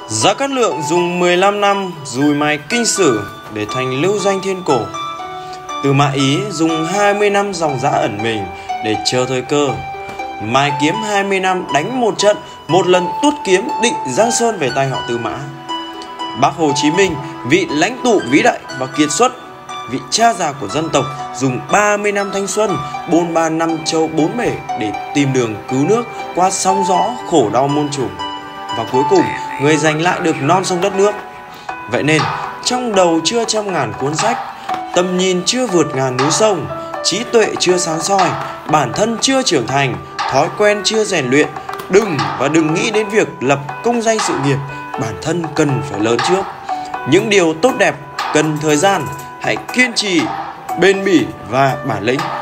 Giá Cát Lượng dùng 15 năm dùi mài kinh sử để thành lưu danh thiên cổ. Tư Mã Ý dùng 20 năm dòng dã ẩn mình để chờ thời cơ. Mài kiếm 20 năm đánh một trận, một lần tuốt kiếm định Giang Sơn về tay họ Tư Mã. Bác Hồ Chí Minh, vị lãnh tụ vĩ đại và kiệt xuất, vị cha già của dân tộc, dùng 30 năm thanh xuân, bôn ba năm châu bốn bể để tìm đường cứu nước qua sóng gió khổ đau muôn trùng. Và cuối cùng, người giành lại được non sông đất nước. Vậy nên, trong đầu chưa trăm ngàn cuốn sách, tầm nhìn chưa vượt ngàn núi sông, trí tuệ chưa sáng soi, bản thân chưa trưởng thành, thói quen chưa rèn luyện, đừng nghĩ đến việc lập công danh sự nghiệp. Bản thân cần phải lớn trước. Những điều tốt đẹp cần thời gian. Hãy kiên trì, bền bỉ và bản lĩnh.